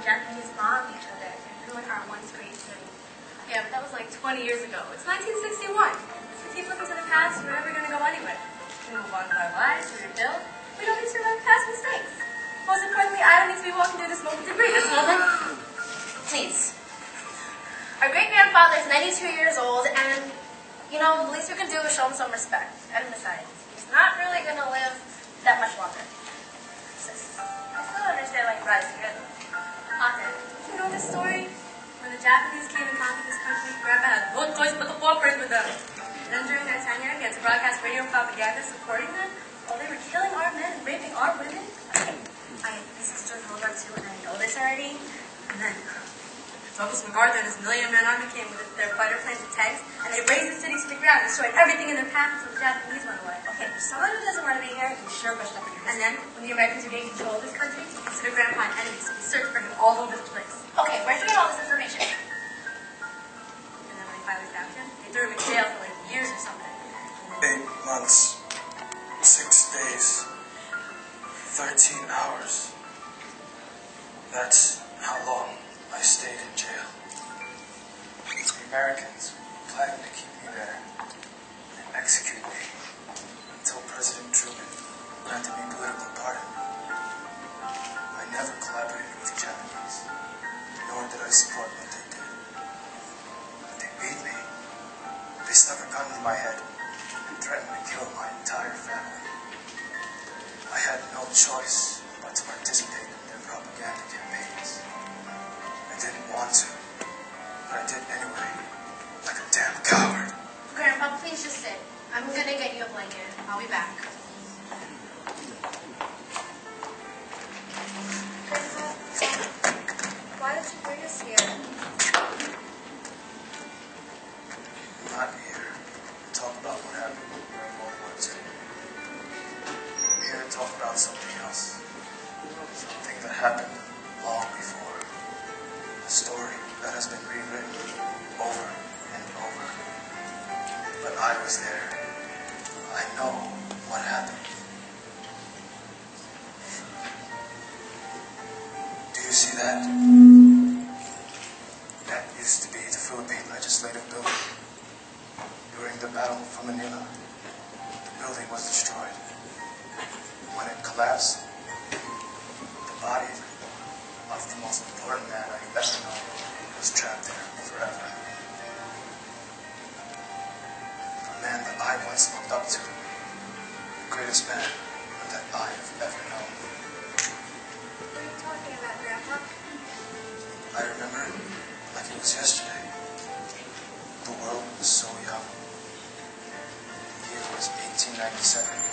Japanese bombed each other and ruined our once great city. Yeah, but that was like 20 years ago. It's 1961. So keep looking to the past, we're never going to go anywhere. We move on with our lives, we rebuild. We don't need to survive past mistakes. Most importantly, I don't need to be walking through this smoke with debris. This moment. Please. Our great-grandfather is 92 years old, and, you know, the least we can do is show him some respect. And besides, he's not really going to live that much longer. Sis, I still don't understand why you brought us here. Ate, you know this story? When the Japanese came and conquered this country, Grandpa had no choice but to cooperate with them. Then during their tenure, he had to broadcast radio propaganda supporting them while they were killing our men and raping our women. This is during World War II, and I know this already. And then Douglas MacArthur and his million-man army came with their fighter planes and tanks, and they razed the city to the ground, destroyed everything in their path until the Japanese went away. Okay, for someone who doesn't want to be here, you sure pushed up in your. And then, when the Americans regained control of this country, he considered Grandpa an enemy, so we searched for him all over the place. Okay, where'd you get all this information? And then when they finally found him, they threw him in jail for like years or something. 8 months, 6 days, 13 hours. That's how long I stayed in jail. The Americans planned to keep me there and execute me until President Truman granted me political pardon. I never collaborated with the Japanese, nor did I support what they did. But they beat me. They stuck a gun to my head and threatened to kill my entire family. I had no choice but to participate in their propaganda campaigns. I didn't want to, but I did anyway, like a damn coward. Grandpa, please just sit. I'm gonna get you a blanket. I'll be back. Grandpa, why did you bring us here? I'm not here to talk about what happened during World War II. I'm here to talk about something else. Something that happened long before. A story that has been rewritten over and over. But I was there. I know what happened. Do you see that? That used to be the Philippine Legislative Building. During the Battle for Manila, the building was destroyed. When it collapsed, the body of the most important man I've ever known was trapped there forever. A man that I once looked up to, the greatest man that I have ever known. What are you talking about, Grandpa? I remember it like it was yesterday. The world was so young. The year was 1897.